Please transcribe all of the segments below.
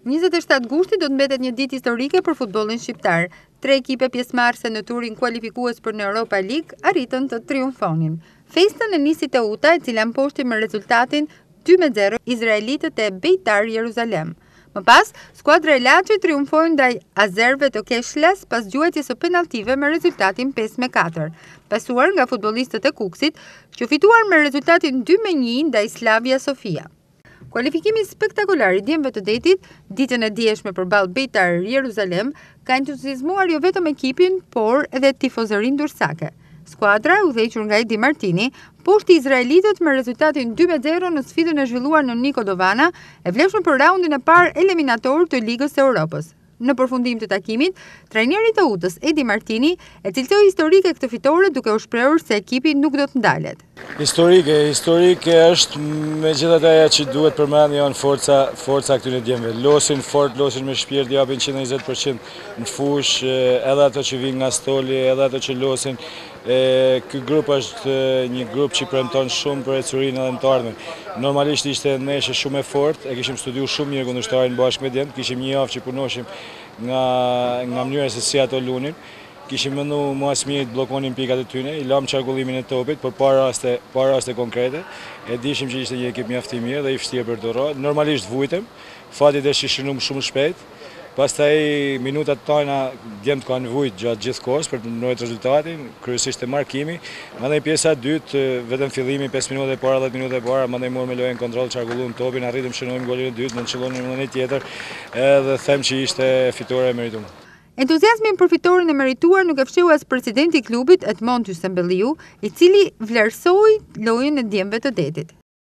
27 gushti do të mbetet një ditë historike për futbollin shqiptar. 3 ekipe pjesëmarrëse në turin kualifikues për në Europa League arritën të triumfonin. Festën e nisi Teuta, e cila mposhti me rezultatin 2-0 izraelitët e Beitar Jeruzalem. Më pas, skuadra e Laçit triumfoi ndaj azerëve të Keshles pas gjuajtjes së penaltive me rezultatin 5-4, pasuar nga futbollistët e Kuksit, që fituar me rezultatin 2-1 ndaj Slavia Sofia. Kualifikimi spektakolar i djemve të detit, ditën e dieshme përballë Beitar Jeruzalem, ka entuziazmuar jo vetëm ekipin, por edhe tifozërinë durrsake. Skuadra, udhëhequr nga Edi Martini, poshti izraelitët me rezultatin 2-0 në sfidën e zhvilluar në Nikodovana, e vlefshme për raundin e parë eliminator të Ligës së Europës. Në përfundim të takimit, trajneri i Teutës, Edi Martini, e cilësoi historike këtë fitore duke u shprehur se ekipi nuk do të ndalet. Historike është megjithatë ajo që duhet përmend janë forca këtyre djemve. Losin fort, losin me shpirt, japin 120% në fushë, edhe ato që vijnë nga stoli, edhe ato që losin. Ky grup është një grup që premton shumë për ecurinë edhe në të ardhmen. Normalisht ishte ndeshje shumë e fortë, e kishim studiuar shumë mirë kundërshtarin bashkë me djemt, kishim një javë që punoshim nga mënyra se si ato lunin. Kishim menduar më së miri të bllokonin pikat e tyre, i lam çarkullimin e topit për para raste konkrete. E dishim që ishte një ekip mjaft i mirë dhe i vështirë për të rrot. Normalisht vujtëm, fati dhe shishënum shumë shpejt. Pastaj minutat tona djemt kanë vujt gjatë gjithë kohës për të mbrojtur rezultatin, kryesisht te markimi. Mandej pjesa e dytë, vetëm fillimi 5 minuta e para, 10 minuta e para, mandej morëm me lojën kontroll, çarkulluam topin, arritëm shënojmë golin e dytë, në çellonin në një tjetër, edhe them që ishte fitore e merituar. Entuziazmin për fitoren e merituar nuk e fsheu as presidenti i klubit Edmond Hysembelliu, i cili vlerësoi lojën e djemve të detit.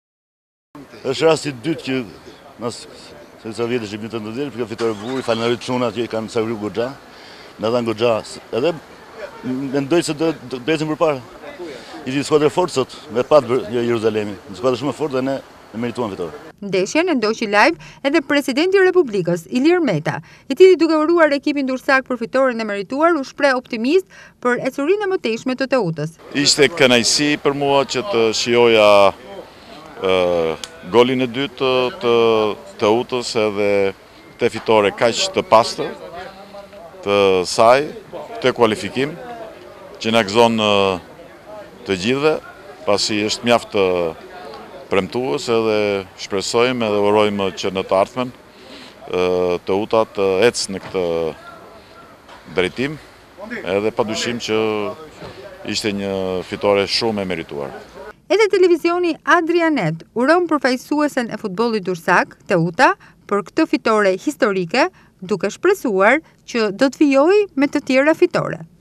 Është rasti i dytë që se sa vjetë është i të ndëzirë, për fitore buri, falenderit shumë që i kanë sakriu goxha, në dhanë goxha, edhe mendoj se do ecim përpara. Ishte skuadrë fort sot, me patë Jeruzalemi, një skuadrë shumë e fort dhe ne merituan fitore. Ndeshjen e ndoqi live edhe presidenti i Republikës, Ilir Meta, i cili duke uruar ekipin durrsak për fitoren e merituar, u shpreh optimist për ecurinë e mëtejshme të Teutës. Ishte kënaqësi për mua që të shijoja golin e dytë të Teutës edhe të fitore kaq të pastër të saj, të kualifikim, që na gëzon të gjithëve, pasi është mjaft premtues edhe shpresojmë edhe urojmë që në të ardhmen Teuta të ecë në këtë drejtim, edhe padyshim që ishte një fitore shumë e merituar. Edhe televizioni Adrianet uron përfaqësuesen e futbollit durrsak, Teuta, për këtë fitore historike, duke shpresuar që do të vijojë me të tjera fitore.